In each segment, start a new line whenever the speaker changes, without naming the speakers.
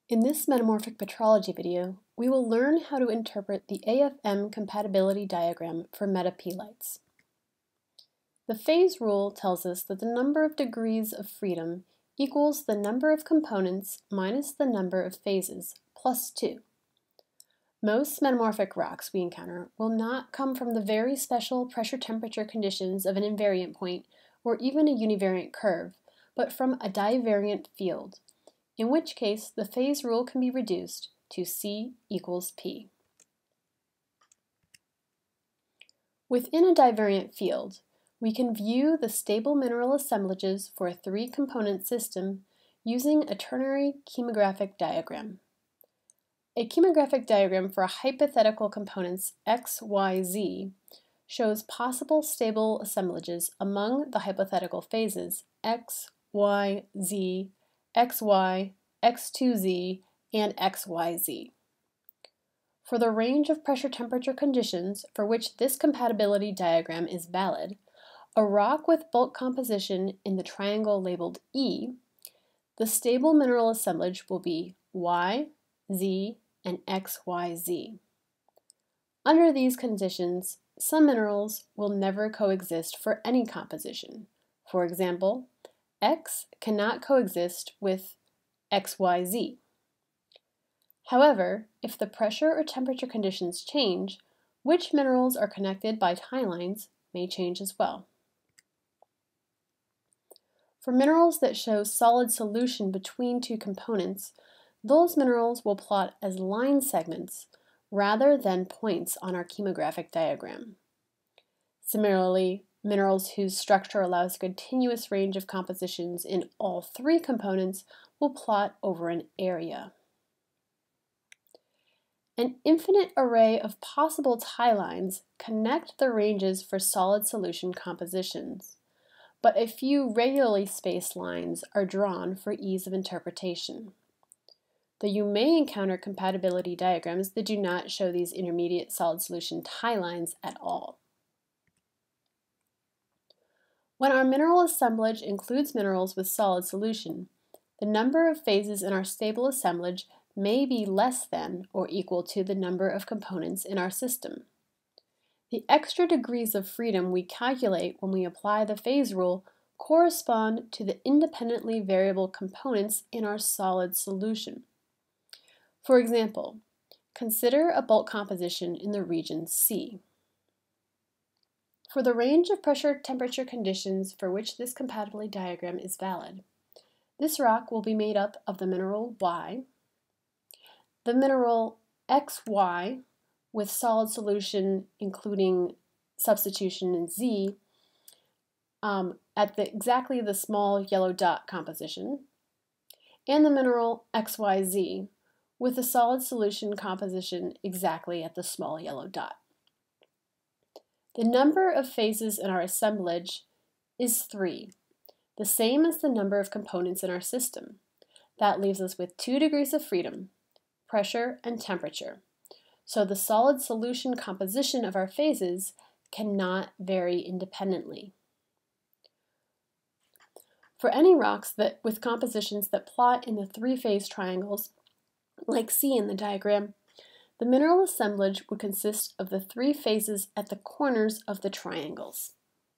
In this metamorphic petrology video, we will learn how to interpret the AFM compatibility diagram for metapelites. The phase rule tells us that the number of degrees of freedom equals the number of components minus the number of phases plus 2. Most metamorphic rocks we encounter will not come from the very special pressure-temperature conditions of an invariant point or even a univariant curve, but from a divariant field, in which case the phase rule can be reduced to C equals P. Within a divariant field, we can view the stable mineral assemblages for a three-component system using a ternary chemographic diagram. A chemographic diagram for hypothetical components x, y, z shows possible stable assemblages among the hypothetical phases x, y, z, xy, x2z, and xyz. For the range of pressure-temperature conditions for which this compatibility diagram is valid, a rock with bulk composition in the triangle labeled E, the stable mineral assemblage will be y, z, and xyz. Under these conditions, some minerals will never coexist for any composition. For example, X cannot coexist with XYZ. However, if the pressure or temperature conditions change, which minerals are connected by tie lines may change as well. For minerals that show solid solution between two components, those minerals will plot as line segments rather than points on our chemographic diagram. Similarly, minerals whose structure allows a continuous range of compositions in all three components will plot over an area. An infinite array of possible tie lines connect the ranges for solid solution compositions, but a few regularly spaced lines are drawn for ease of interpretation. Though you may encounter compatibility diagrams that do not show these intermediate solid solution tie lines at all. When our mineral assemblage includes minerals with solid solution, the number of phases in our stable assemblage may be less than or equal to the number of components in our system. The extra degrees of freedom we calculate when we apply the phase rule correspond to the independently variable components in our solid solution. For example, consider a bulk composition in the region C. For the range of pressure-temperature conditions for which this compatibility diagram is valid, this rock will be made up of the mineral Y, the mineral XY with solid solution including substitution in Z at exactly the small yellow dot composition, and the mineral XYZ with a solid solution composition exactly at the small yellow dot. The number of phases in our assemblage is 3, the same as the number of components in our system. That leaves us with 2 degrees of freedom, pressure and temperature. So the solid solution composition of our phases cannot vary independently. For any rocks with compositions that plot in the 3-phase triangles, like C in the diagram, the mineral assemblage would consist of the 3 phases at the corners of the triangles.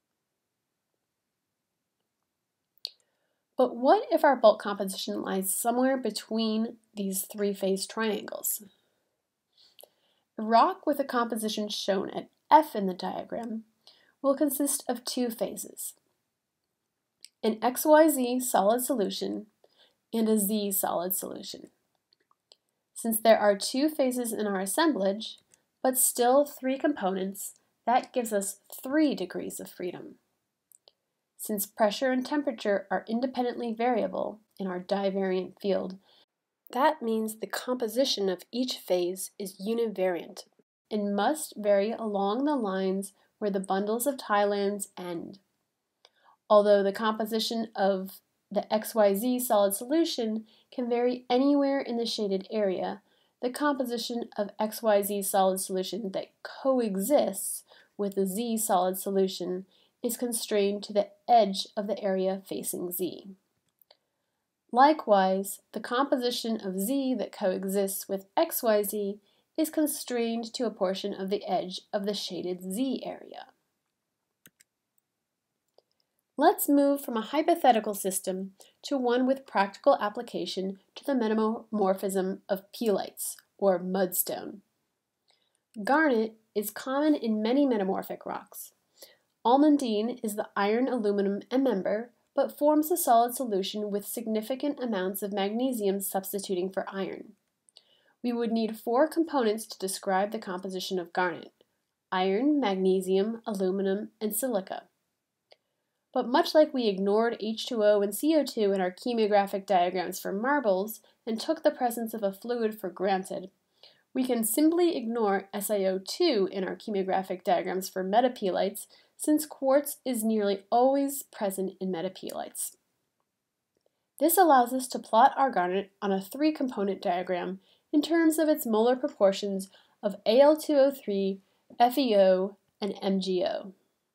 But what if our bulk composition lies somewhere between these 3-phase triangles? A rock with a composition shown at F in the diagram will consist of 2 phases, an XYZ solid solution and a Z solid solution. Since there are 2 phases in our assemblage, but still 3 components, that gives us 3 degrees of freedom. Since pressure and temperature are independently variable in our divariant field, that means the composition of each phase is univariant and must vary along the lines where the bundles of tie lines end. Although the composition of the XYZ solid solution can vary anywhere in the shaded area, the composition of XYZ solid solution that coexists with the Z solid solution is constrained to the edge of the area facing Z. Likewise, the composition of Z that coexists with XYZ is constrained to a portion of the edge of the shaded Z area. Let's move from a hypothetical system to one with practical application to the metamorphism of pelites, or mudstone. Garnet is common in many metamorphic rocks. Almandine is the iron aluminum member, but forms a solid solution with significant amounts of magnesium substituting for iron. We would need 4 components to describe the composition of garnet: iron, magnesium, aluminum, and silica. But much like we ignored H2O and CO2 in our chemographic diagrams for marbles and took the presence of a fluid for granted, we can simply ignore SiO2 in our chemographic diagrams for metapelites, since quartz is nearly always present in metapelites. This allows us to plot our garnet on a 3-component diagram in terms of its molar proportions of Al2O3, FeO, and MgO.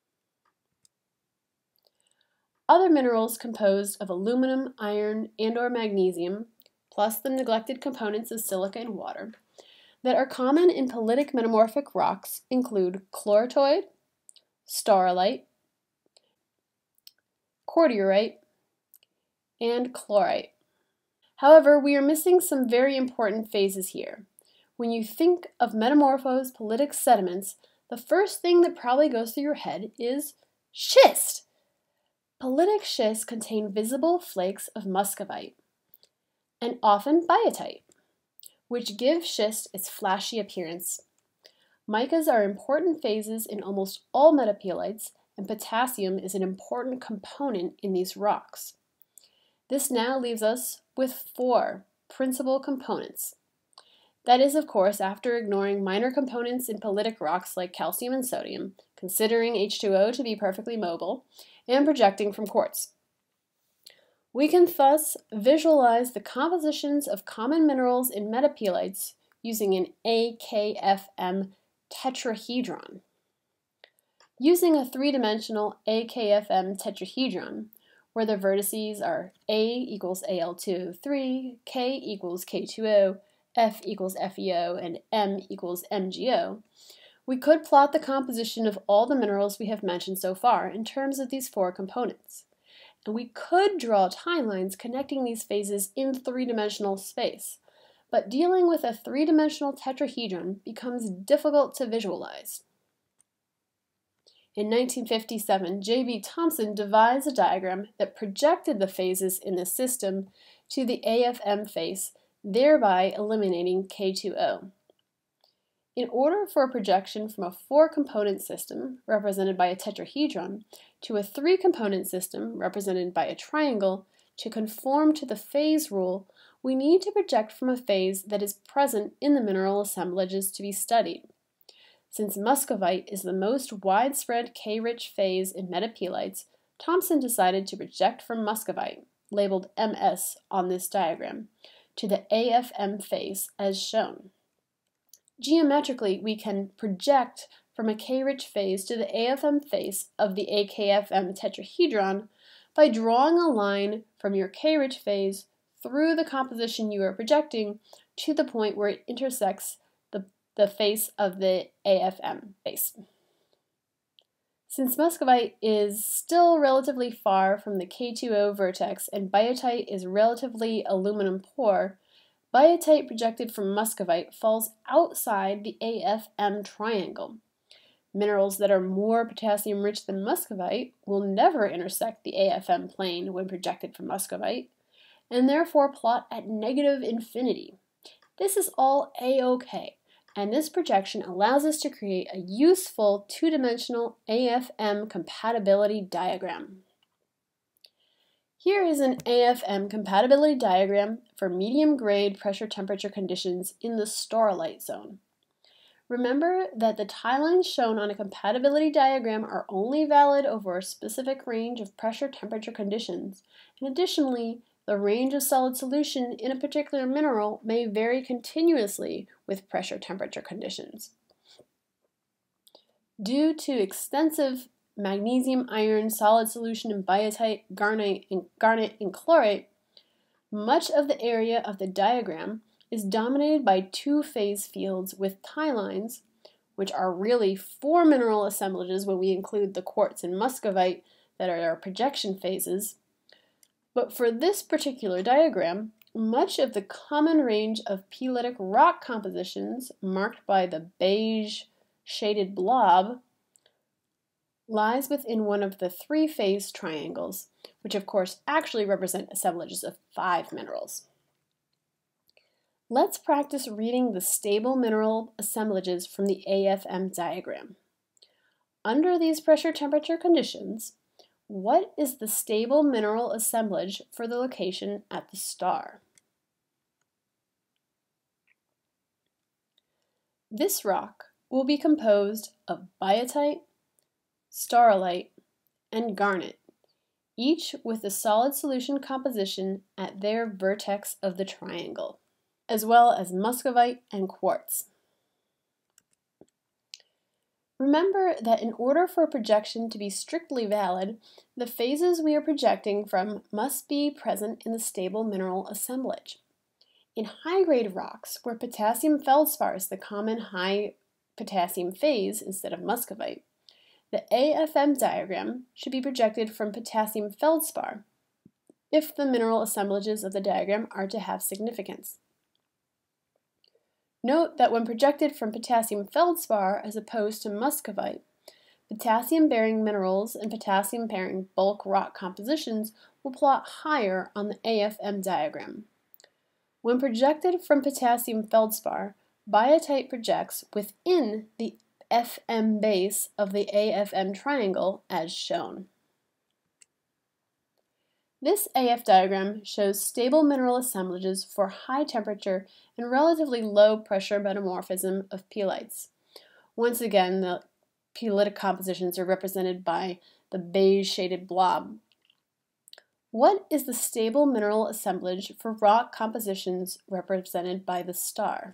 Other minerals composed of aluminum, iron, and/or magnesium, plus the neglected components of silica and water, that are common in pelitic metamorphic rocks include chloritoid, staurolite, cordierite, and chlorite. However, we are missing some very important phases here. When you think of metamorphosed pelitic sediments, the first thing that probably goes through your head is schist. Pelitic schists contain visible flakes of muscovite, and often biotite, which give schist its flashy appearance. Micas are important phases in almost all metapelites, and potassium is an important component in these rocks. This now leaves us with 4 principal components. That is, of course, after ignoring minor components in pelitic rocks like calcium and sodium, considering H2O to be perfectly mobile, and projecting from quartz. We can thus visualize the compositions of common minerals in metapelites using an AKFM tetrahedron. Using a 3-dimensional AKFM tetrahedron, where the vertices are A equals Al2O3, K equals K2O, F equals FeO, and M equals MgO, we could plot the composition of all the minerals we have mentioned so far in terms of these 4 components. And we could draw timelines connecting these phases in 3-dimensional space, but dealing with a 3-dimensional tetrahedron becomes difficult to visualize. In 1957, J.B. Thompson devised a diagram that projected the phases in the system to the AFM face, thereby eliminating K2O. In order for a projection from a 4-component system, represented by a tetrahedron, to a 3-component system, represented by a triangle, to conform to the phase rule, we need to project from a phase that is present in the mineral assemblages to be studied. Since muscovite is the most widespread K-rich phase in metapelites, Thompson decided to project from muscovite, labeled MS on this diagram, to the AFM face as shown. Geometrically, we can project from a K-rich phase to the AFM face of the AKFM tetrahedron by drawing a line from your K-rich phase through the composition you are projecting to the point where it intersects the face of the AFM face. Since muscovite is still relatively far from the K2O vertex and biotite is relatively aluminum poor, biotite projected from muscovite falls outside the AFM triangle. Minerals that are more potassium rich than muscovite will never intersect the AFM plane when projected from muscovite, and therefore plot at negative infinity. This is all A-OK, and this projection allows us to create a useful 2-dimensional AFM compatibility diagram. Here is an AFM compatibility diagram for medium-grade pressure-temperature conditions in the staurolite zone. Remember that the timelines shown on a compatibility diagram are only valid over a specific range of pressure-temperature conditions, and additionally, the range of solid solution in a particular mineral may vary continuously with pressure-temperature conditions. Due to extensive magnesium-iron solid solution in biotite, garnet, and chlorite, Much of the area of the diagram is dominated by two-phase fields with tie lines, which are really 4 mineral assemblages when we include the quartz and muscovite that are our projection phases. But for this particular diagram, much of the common range of pelitic rock compositions, marked by the beige shaded blob, lies within one of the 3-phase triangles, which of course actually represent assemblages of 5 minerals. Let's practice reading the stable mineral assemblages from the AFM diagram. Under these pressure-temperature conditions, what is the stable mineral assemblage for the location at the star? This rock will be composed of biotite, starlite, and garnet, each with a solid solution composition at their vertex of the triangle, as well as muscovite and quartz. Remember that in order for a projection to be strictly valid, the phases we are projecting from must be present in the stable mineral assemblage. In high-grade rocks, where potassium feldspar is the common high potassium phase instead of muscovite, the AFM diagram should be projected from potassium feldspar if the mineral assemblages of the diagram are to have significance. Note that when projected from potassium feldspar as opposed to muscovite, potassium-bearing minerals and potassium-bearing bulk rock compositions will plot higher on the AFM diagram. When projected from potassium feldspar, biotite projects within the FM base of the AFM triangle as shown. This AF diagram shows stable mineral assemblages for high temperature and relatively low pressure metamorphism of pelites. Once again, the pelitic compositions are represented by the beige shaded blob. What is the stable mineral assemblage for rock compositions represented by the star?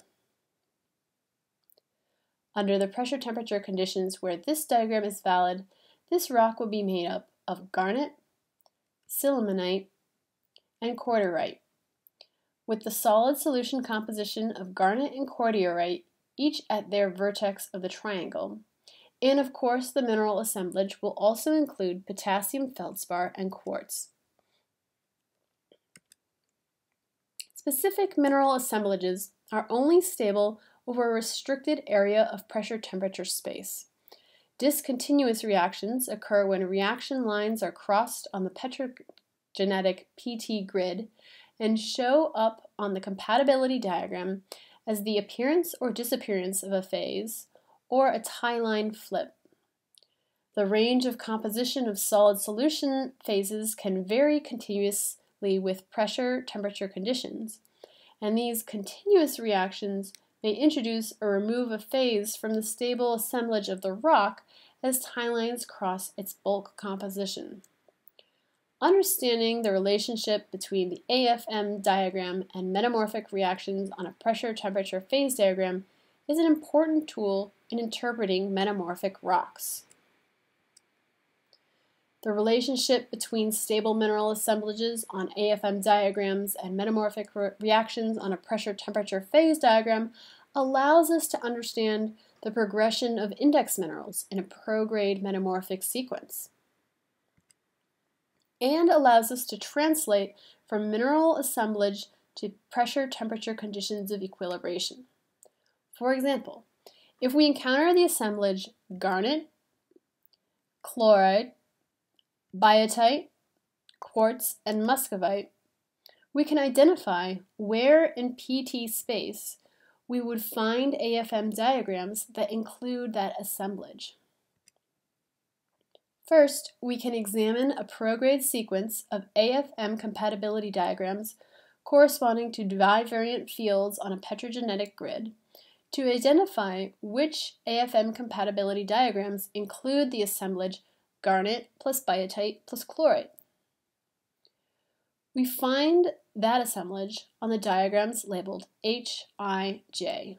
Under the pressure temperature conditions where this diagram is valid, this rock will be made up of garnet, sillimanite, and cordierite, with the solid solution composition of garnet and cordierite each at their vertex of the triangle. And of course, the mineral assemblage will also include potassium feldspar and quartz. Specific mineral assemblages are only stable over a restricted area of pressure-temperature space. Discontinuous reactions occur when reaction lines are crossed on the petrogenetic PT grid and show up on the compatibility diagram as the appearance or disappearance of a phase or a tie line flip. The range of composition of solid solution phases can vary continuously with pressure-temperature conditions, and these continuous reactions may introduce or remove a phase from the stable assemblage of the rock as tie lines cross its bulk composition. Understanding the relationship between the AFM diagram and metamorphic reactions on a pressure-temperature phase diagram is an important tool in interpreting metamorphic rocks. The relationship between stable mineral assemblages on AFM diagrams and metamorphic reactions on a pressure-temperature phase diagram allows us to understand the progression of index minerals in a prograde metamorphic sequence, and allows us to translate from mineral assemblage to pressure-temperature conditions of equilibration. For example, if we encounter the assemblage garnet, chloride, biotite, quartz, and muscovite, we can identify where in PT space we would find AFM diagrams that include that assemblage. First, we can examine a prograde sequence of AFM compatibility diagrams corresponding to divariant fields on a petrogenetic grid to identify which AFM compatibility diagrams include the assemblage garnet plus biotite plus chloride. We find that assemblage on the diagrams labeled HIJ.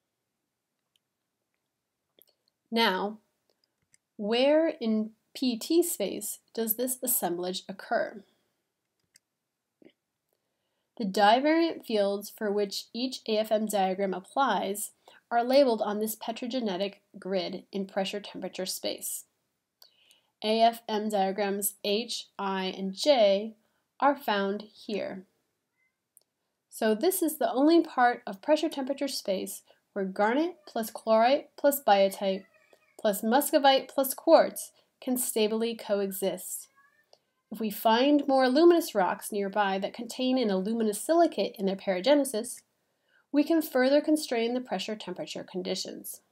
Now, where in PT space does this assemblage occur? The divariant fields for which each AFM diagram applies are labeled on this petrogenetic grid in pressure-temperature space. AFM diagrams H, I, and J are found here. So this is the only part of pressure-temperature space where garnet plus chlorite plus biotite plus muscovite plus quartz can stably coexist. If we find more aluminous rocks nearby that contain an aluminous silicate in their paragenesis, we can further constrain the pressure-temperature conditions.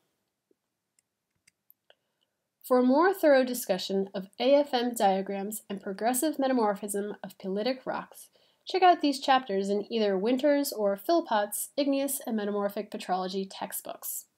For a more thorough discussion of AFM diagrams and progressive metamorphism of pelitic rocks, check out these chapters in either Winters or Philpott's Igneous and Metamorphic Petrology textbooks.